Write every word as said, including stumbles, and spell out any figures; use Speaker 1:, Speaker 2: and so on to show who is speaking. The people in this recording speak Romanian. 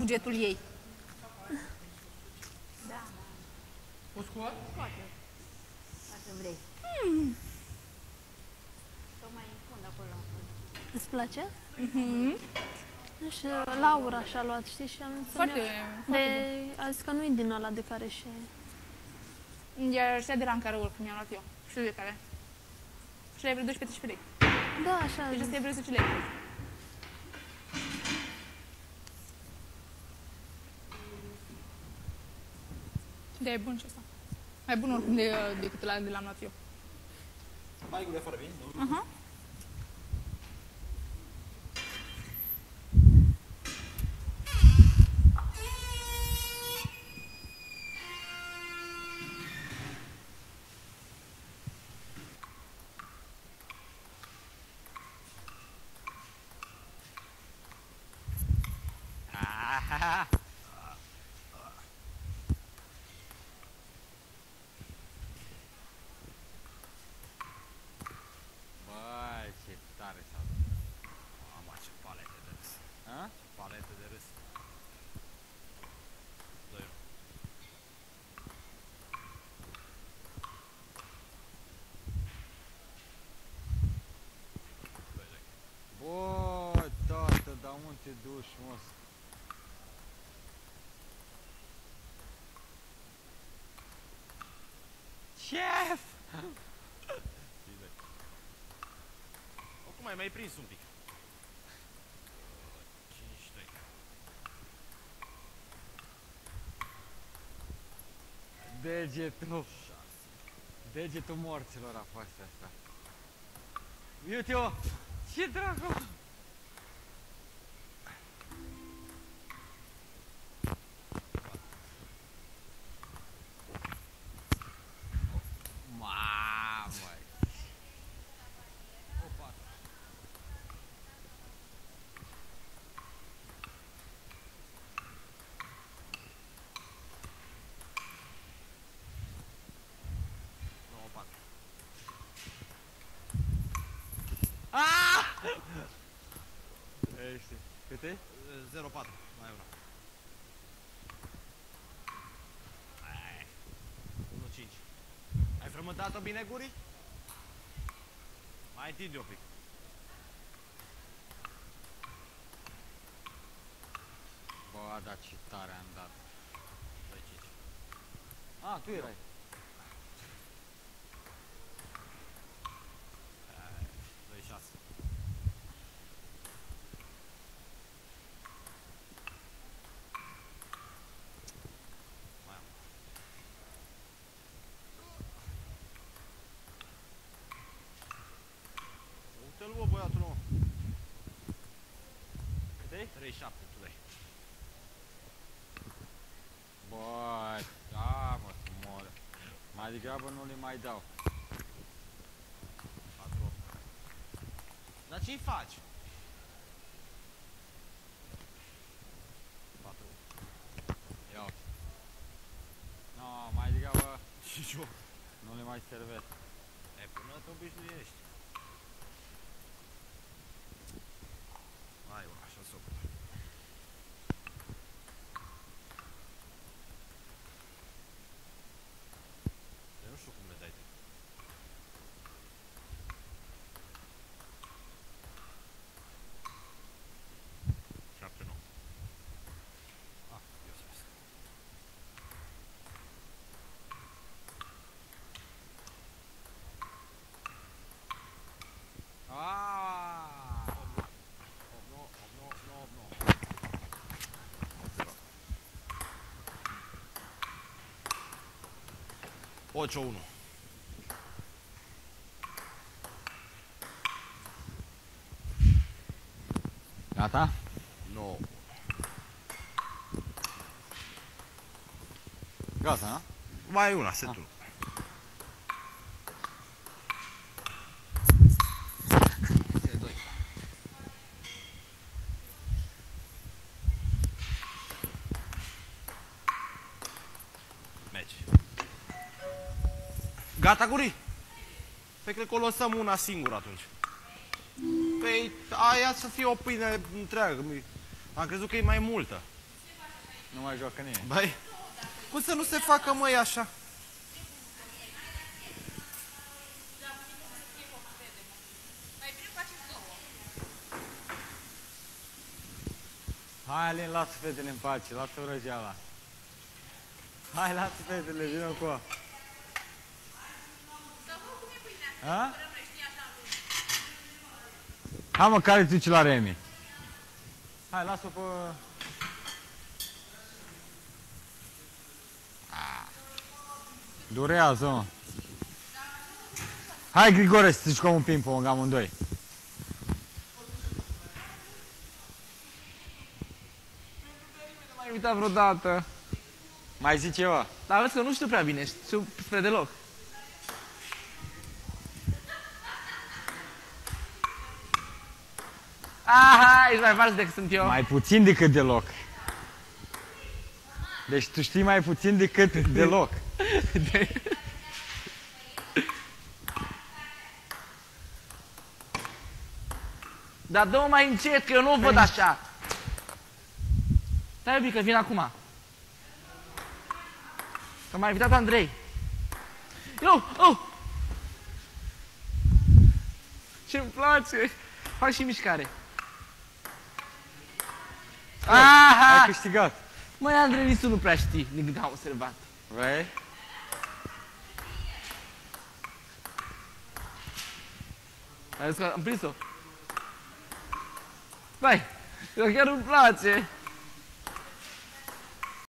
Speaker 1: bugetul ei.
Speaker 2: Da.
Speaker 3: O scot?
Speaker 2: Scoate. Dacă vrei. Mm. Tocmai în fund, acolo. Îți place?
Speaker 1: Mhm.
Speaker 2: Și Laura și-a luat, știi, și am
Speaker 1: Foarte,
Speaker 2: de, a zis că nu e din ăla de care și...
Speaker 1: Iar ăștia de la în care urc, mi-am luat eu. Știu de care. Și le-ai vreo doisprezece lei.
Speaker 2: Da, așa.
Speaker 1: Deci ăsta e vreo zece lei. Da, e bun și ăsta. Mai bun oricum de, decât ăla de l-am luat eu.
Speaker 4: Mai gure fără vin, nu?
Speaker 1: Aha.
Speaker 5: Băi, ce tare s-a dat. Mama, ce palete de râs. A? Palete de râs. doi unu. Bă, tată, dar unde te duci, mos? Șef!
Speaker 4: Oricum ai mai prins un pic. cinci doi.
Speaker 5: Degetul. Degetul morților a fost asta. Uite-o! Ce dracu! Mamă! Opa!
Speaker 4: nouă patru.
Speaker 5: Ah! Ești. Cât e?
Speaker 4: zero patru. Mai una. unu cinci. Ai frământat-o bine, Guri? Mai întinde un pic.
Speaker 5: Bă, dar ce tare am dat.
Speaker 4: doi cinci.
Speaker 5: Ah, tu erai.
Speaker 4: doi șase. Mai am. Uite-l, bă, băiatul nou.
Speaker 5: Cât e?
Speaker 4: trei șapte, tu dai.
Speaker 5: Bă, da, mă, să mor. Mai degrabă nu le mai dau.
Speaker 4: patru opt. Dar ce-i faci? patru opt.
Speaker 5: Ia uite. No, mai degrabă
Speaker 4: Și eu.
Speaker 5: nu le mai servesc.
Speaker 4: E, până te obișnuiești. Hai, bă, așa s-o putea. Eu nu știu cum le dai tu. șapte nouă. Ah, eu să vezi.
Speaker 5: Ah!
Speaker 4: opt nouă, opt nouă, nouă, nouă. opt unu.
Speaker 5: Gata?
Speaker 4: nouă.
Speaker 5: Gata, nu?
Speaker 4: Mai una, setul. doi. Mergi. Gata, Guri? Păi cred că o lăsăm una singură atunci. Păi aia să fie o pâine întreagă. Am crezut că e mai multă.
Speaker 5: Nu mai joacă nimeni.
Speaker 4: Băi, cum să nu se facă, măi, așa?
Speaker 5: Hai, Alin, lasă fetele în pace, lasă vrăjeala. Hai, lasă fetele, vină cu ea. Ha? Hai, mă, care duci la Remi? Hai, lasă-o pe... Durează, mă. Hai, Grigore, să jucăm un ping-pong amândoi.
Speaker 3: Nu m-ai invitat vreodată.
Speaker 5: Mai zi ceva?
Speaker 3: Dar vezi că nu știu prea bine, știu spre deloc. Aha, ești mai vars decât sunt eu.
Speaker 5: Mai puțin decât deloc. Deci tu știi mai puțin decât deloc.
Speaker 3: De... Dar dă-mă mai încet, că eu nu o văd așa. Stai un pic, că vin acum. Că m-a invitat Andrei. Eu, oh! Ce-mi place! Fac și mișcare. Aha!
Speaker 5: Ai câștigat.
Speaker 3: Măi, Andrei, nici tu nu prea știi, din cât am observat.
Speaker 5: Vrei?
Speaker 3: Ai văzut că am prins-o? Băi, chiar îmi place.